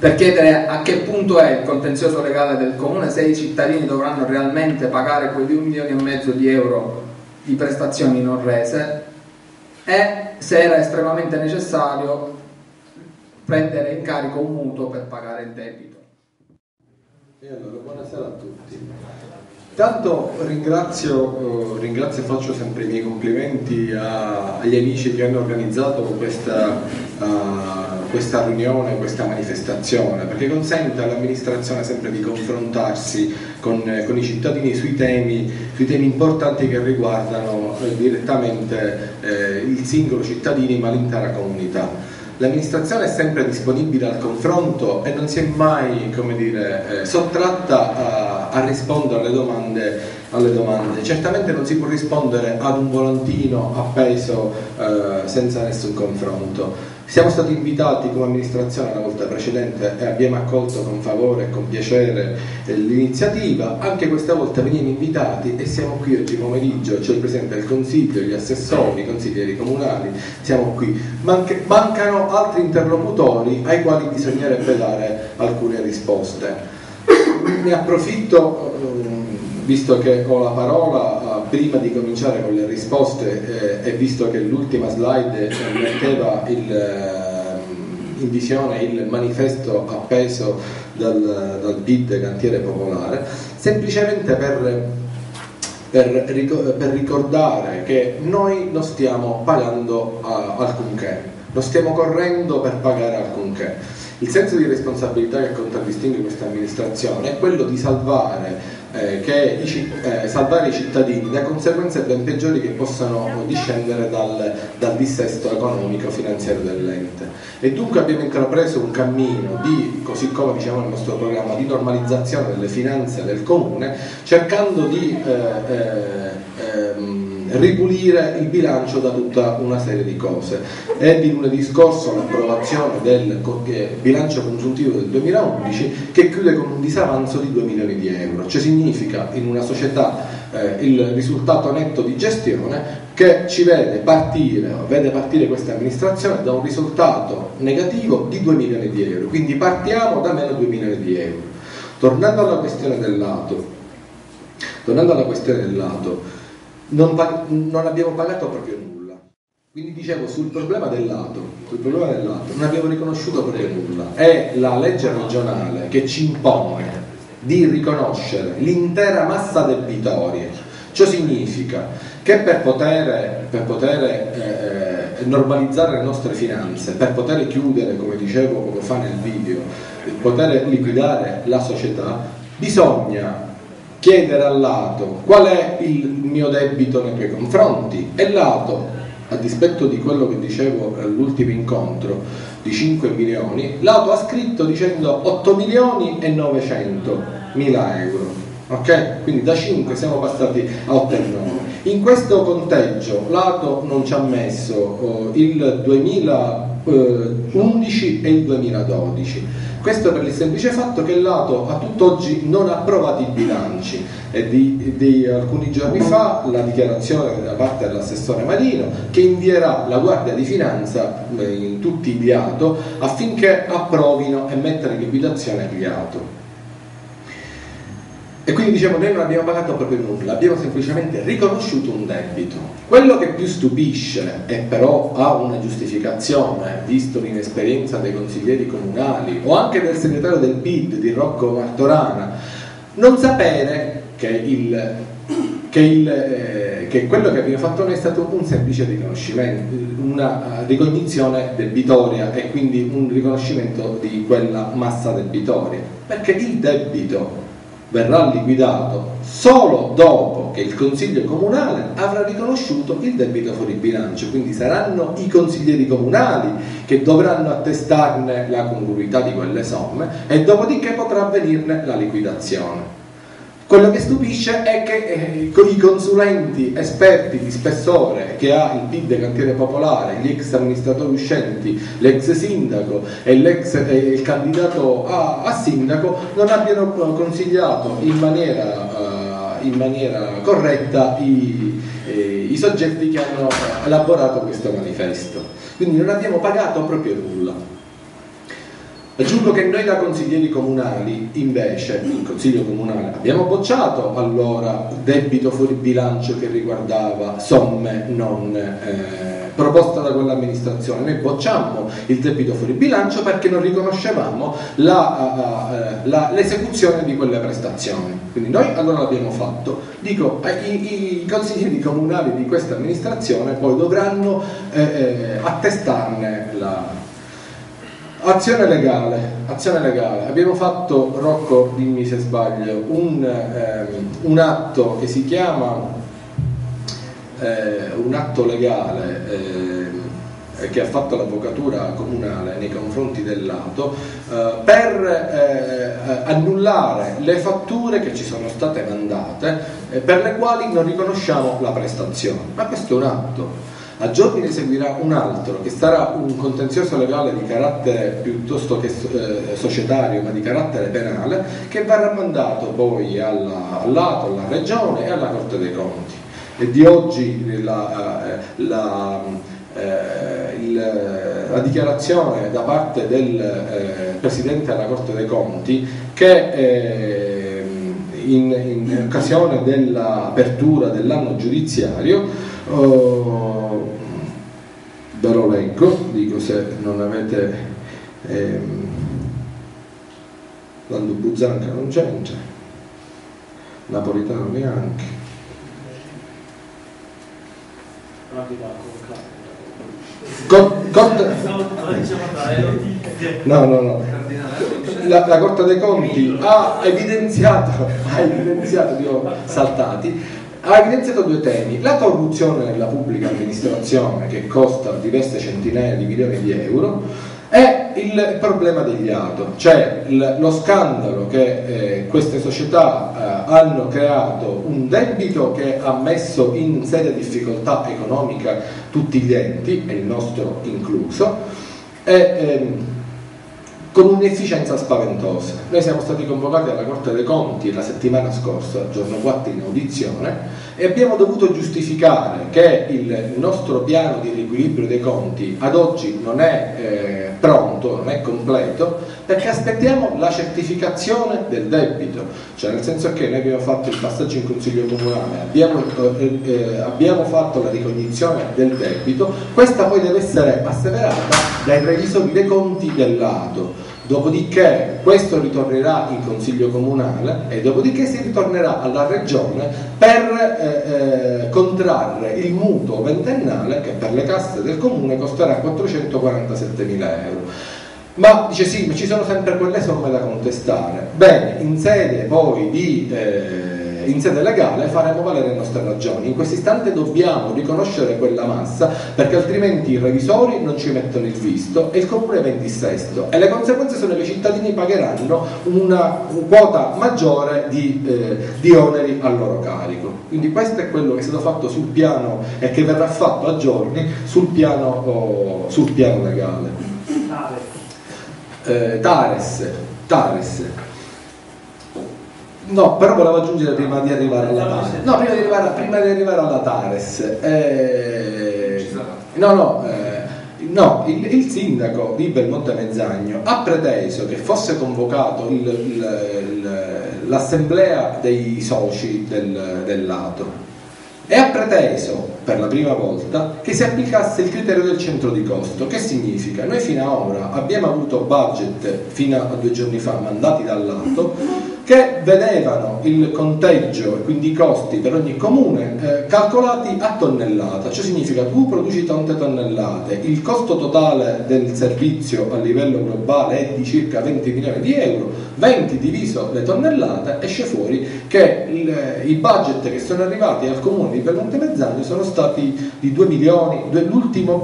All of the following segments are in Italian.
per chiedere a che punto è il contenzioso legale del comune, se i cittadini dovranno realmente pagare quei 2,5 milioni di euro di prestazioni non rese e se era estremamente necessario prendere in carico un mutuo per pagare il debito. E allora, buonasera a tutti. Tanto ringrazio e faccio sempre i miei complimenti agli amici che hanno organizzato questa riunione, questa manifestazione, perché consente all'amministrazione sempre di confrontarsi con i cittadini sui temi importanti che riguardano direttamente il singolo cittadino ma l'intera comunità. L'amministrazione è sempre disponibile al confronto e non si è mai, sottratta a rispondere alle domande. Certamente non si può rispondere ad un volantino appeso senza nessun confronto. Siamo stati invitati come amministrazione la volta precedente e abbiamo accolto con favore e con piacere l'iniziativa. Anche questa volta veniamo invitati e siamo qui oggi pomeriggio, c'è il Presidente del Consiglio, gli assessori, i consiglieri comunali, siamo qui. Mancano altri interlocutori ai quali bisognerebbe dare alcune risposte. Ne approfitto, visto che ho la parola, prima di cominciare con le risposte e visto che l'ultima slide metteva in visione il manifesto appeso dal PID Cantiere Popolare, semplicemente per ricordare che noi non stiamo pagando alcunché, non stiamo correndo per pagare alcunché. Il senso di responsabilità che contraddistingue questa amministrazione è quello di salvare i cittadini da conseguenze ben peggiori che possano discendere dal dissesto economico finanziario dell'ente. E dunque abbiamo intrapreso un cammino così come diciamo nel nostro programma, di normalizzazione delle finanze del comune, cercando di ripulire il bilancio da tutta una serie di cose. È di lunedì scorso l'approvazione del bilancio consuntivo del 2011 che chiude con un disavanzo di 2 milioni di euro, cioè significa in una società il risultato netto di gestione che vede partire questa amministrazione da un risultato negativo di 2 milioni di euro, quindi partiamo da meno 2 milioni di euro. Tornando alla questione del lato, non abbiamo pagato proprio nulla. Quindi dicevo, sul problema del lato non abbiamo riconosciuto proprio nulla. È la legge regionale che ci impone di riconoscere l'intera massa debitoria. Ciò significa che per poter normalizzare le nostre finanze, per poter chiudere, come dicevo poco fa nel video, per poter liquidare la società, bisogna chiedere al lato qual è il mio debito nei tuoi confronti, e lato, a dispetto di quello che dicevo all'ultimo incontro di 5 milioni, lato ha scritto dicendo 8 milioni e 900 mila euro, ok? Quindi da 5 siamo passati a 8 e 9. In questo conteggio lato non ci ha messo il 2011 e il 2012. Questo per il semplice fatto che il lato a tutt'oggi non ha approvato i bilanci, e di alcuni giorni fa la dichiarazione da parte dell'assessore Marino che invierà la Guardia di Finanza in tutti gli ATO affinché approvino e mettano in liquidazione gli ATO. E quindi diciamo, noi non abbiamo pagato proprio nulla, abbiamo semplicemente riconosciuto un debito. Quello che più stupisce, e però ha una giustificazione, visto l'inesperienza dei consiglieri comunali o anche del segretario del PID di Rocco Martorana, non sapere che quello che abbiamo fatto noi è stato un semplice riconoscimento, una ricognizione debitoria e quindi un riconoscimento di quella massa debitoria, perché il debito verrà liquidato solo dopo che il Consiglio Comunale avrà riconosciuto il debito fuori bilancio, quindi saranno i consiglieri comunali che dovranno attestarne la congruità di quelle somme e dopodiché potrà avvenirne la liquidazione. Quello che stupisce è che i consulenti esperti di spessore che ha il PID Cantiere Popolare, gli ex amministratori uscenti, l'ex sindaco e il candidato a sindaco non abbiano consigliato in maniera corretta i soggetti che hanno elaborato questo manifesto. Quindi non abbiamo pagato proprio nulla. Aggiungo che noi da consiglieri comunali, invece, il Consiglio Comunale, abbiamo bocciato allora debito fuori bilancio che riguardava somme non proposta da quell'amministrazione. Noi bocciammo il debito fuori bilancio perché non riconoscevamo l'esecuzione di quelle prestazioni. Quindi noi allora l'abbiamo fatto. Dico, i consiglieri comunali di questa amministrazione poi dovranno attestarne la azione legale. Abbiamo fatto, Rocco, dimmi se sbaglio, un atto che si chiama un atto legale che ha fatto l'avvocatura comunale nei confronti del lato per annullare le fatture che ci sono state mandate per le quali non riconosciamo la prestazione. Ma questo è un atto. A giorni ne seguirà un altro che sarà un contenzioso legale di carattere piuttosto che societario, ma di carattere penale, che verrà mandato poi all'ATO, alla Regione e alla Corte dei Conti. E di oggi la dichiarazione da parte del Presidente della Corte dei Conti che in occasione dell'apertura dell'anno giudiziario, ve lo leggo, dico se non avete Lando Buzzanca non c'entra, Napolitano neanche. No. La Corte dei Conti ha evidenziato due temi: la corruzione nella pubblica amministrazione, che costa diverse centinaia di milioni di euro, e il problema degli ATO, cioè lo scandalo che queste società hanno creato un debito che ha messo in seria difficoltà economica tutti gli enti, e il nostro incluso, con un'efficienza spaventosa. Noi siamo stati convocati alla Corte dei Conti la settimana scorsa, giorno 4 in audizione, e abbiamo dovuto giustificare che il nostro piano di riequilibrio dei conti ad oggi non è pronto, non è completo, perché aspettiamo la certificazione del debito, cioè nel senso che noi abbiamo fatto il passaggio in Consiglio Comunale, abbiamo fatto la ricognizione del debito, questa poi deve essere asseverata dai revisori dei conti del lato. Dopodiché questo ritornerà in Consiglio Comunale e dopodiché si ritornerà alla Regione per contrarre il mutuo ventennale che per le casse del Comune costerà 447.000 euro. Ma dice sì, ma ci sono sempre quelle somme da contestare. Bene, in sede poi in sede legale faremo valere le nostre ragioni. In questo istante dobbiamo riconoscere quella massa, perché altrimenti i revisori non ci mettono il visto e il Comune va in dissesto, e le conseguenze sono che i cittadini pagheranno una quota maggiore di oneri a loro carico. Quindi questo è quello che è stato fatto sul piano e che verrà fatto a giorni sul piano legale. Tares. No, però volevo aggiungere prima di arrivare alla Tares. No, prima di arrivare alla Tares. Il sindaco di Belmonte Mezzagno ha preteso che fosse convocato l'assemblea dei soci del lato, e ha preteso per la prima volta che si applicasse il criterio del centro di costo. Che significa? Noi fino ad ora abbiamo avuto budget, fino a 2 giorni fa, mandati dal lato, che vedevano il conteggio e quindi i costi per ogni comune calcolati a tonnellata, cioè significa tu produci tante tonnellate, il costo totale del servizio a livello globale è di circa 20 milioni di euro, 20 diviso le tonnellate, esce fuori che i budget che sono arrivati al comune di Belmonte Mezzagno sono stati di 2 milioni, il penultimo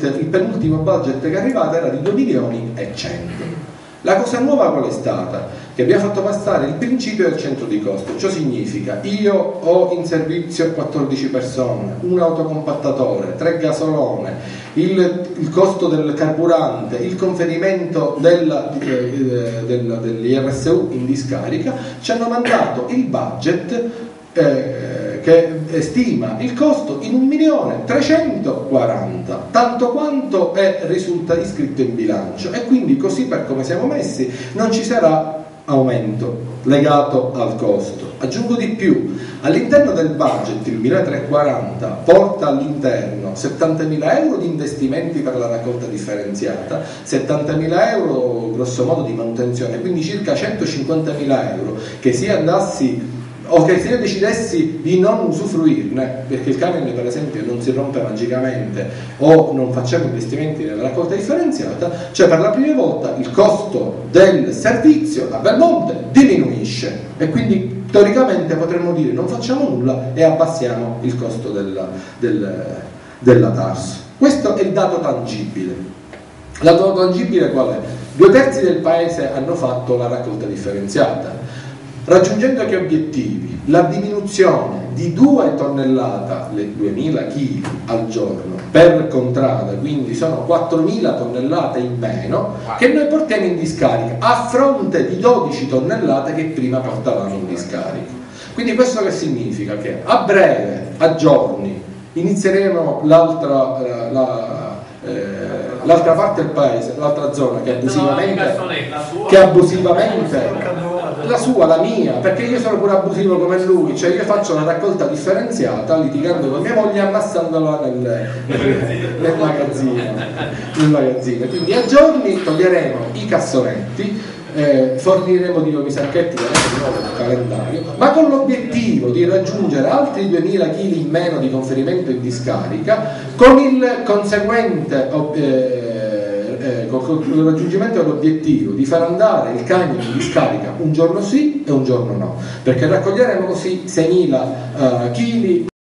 budget che è arrivato era di 2 milioni e 100. La cosa nuova qual è stata? che abbiamo fatto passare il principio del centro di costo. Ciò significa: io ho in servizio 14 persone, un autocompattatore, 3 gasolone, il costo del carburante, il conferimento dell'IRSU in discarica. Ci hanno mandato il budget che stima il costo in 1.340.000, tanto quanto risulta iscritto in bilancio, e quindi così, per come siamo messi, non ci sarà aumento legato al costo. Aggiungo di più: all'interno del budget il 1.340 porta all'interno 70.000 euro di investimenti per la raccolta differenziata, 70.000 euro grosso modo di manutenzione, quindi circa 150.000 euro che se andassi o che se io decidessi di non usufruirne, perché il camion per esempio non si rompe magicamente o non facciamo investimenti nella raccolta differenziata, cioè per la prima volta il costo del servizio a Belmonte diminuisce, e quindi teoricamente potremmo dire non facciamo nulla e abbassiamo il costo della TARSU. Questo è il dato tangibile. Il dato tangibile qual è? 2/3 del paese hanno fatto la raccolta differenziata, raggiungendo che obiettivi? La diminuzione di 2 tonnellate, le 2.000 kg al giorno per contrada, quindi sono 4.000 tonnellate in meno che noi portiamo in discarica, a fronte di 12 tonnellate che prima portavamo in discarica. Quindi questo che significa? Che a breve, a giorni, inizieremo l'altra parte del paese, l'altra zona che abusivamente la sua, la mia, perché io sono pure abusivo come lui, cioè io faccio la raccolta differenziata litigando con mia moglie, amassandola nel magazzino. Quindi a giorni toglieremo i cassonetti, forniremo di nuovi sacchetti di nuovo calendario, ma con l'obiettivo di raggiungere altri 2.000 kg in meno di conferimento in discarica, con il conseguente con il raggiungimento dell'obiettivo di far andare il camion in discarica un giorno sì e un giorno no, perché raccoglieremo così 6.000 kg